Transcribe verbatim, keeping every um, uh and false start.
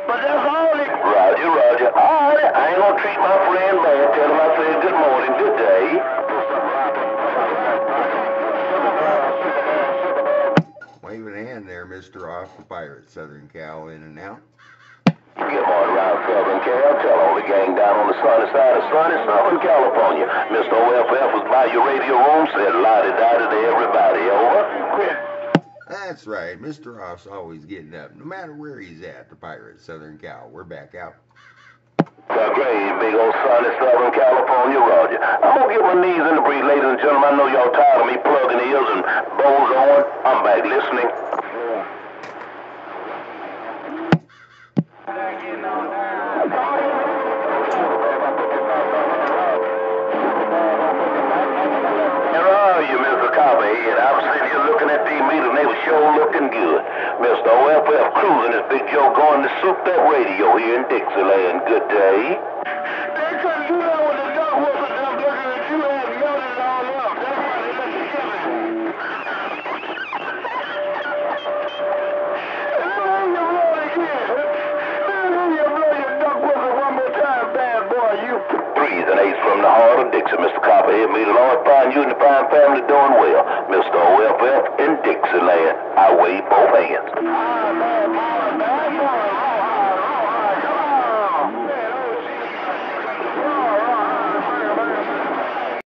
But that's all it... Roger, Roger. All right, I ain't gonna treat my friend bad. Tell him I said good morning, good day. Waving a hand there, Mister Off, the pirate, Southern Cal, in and out. Good morning, around Southern Cal. Tell all the gang down on the sunny side of sunny Southern California. Mister O F F was by your radio room, said la-di-da-di to everybody. Over. That's right. Mister Off's always getting up, no matter where he's at, the pirate, Southern Cal. We're back out. Uh, great, big old sunny Southern California, Roger. I'm gonna get my knees in the breeze, ladies and gentlemen. I know y'all tired of me plugging ears and bows on. I'm back listening. I'm sitting here looking at these meters and they were sure looking good. Mister O F F cruising this big Joe going to soup that radio here in Dixieland. Good day. They couldn't do that with the duck wasn't them looking at you and melted it all up. That's why they let you get it. Let me roll again. Let me blow your duck whistle one more time, bad boy, you. Threes and eights from the heart of Dixie, Mister Copperhead. May the Lord find you and the fine family doing well. Mister O F F in Dixieland. I wave both hands.